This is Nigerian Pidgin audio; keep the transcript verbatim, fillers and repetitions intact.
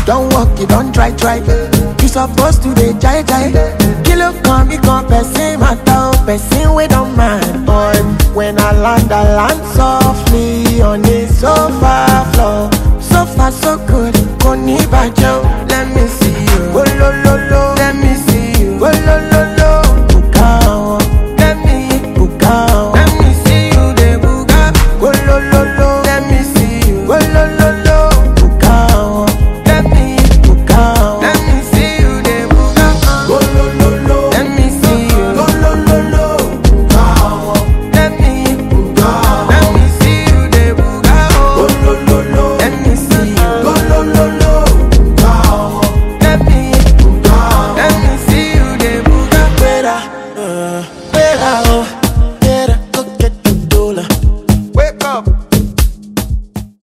don't walk, you don't try, try. You supposed to be jai jai. Kilo come, me come, person matter, person we don't mind. Boy, when I land, I land softly on the sofa.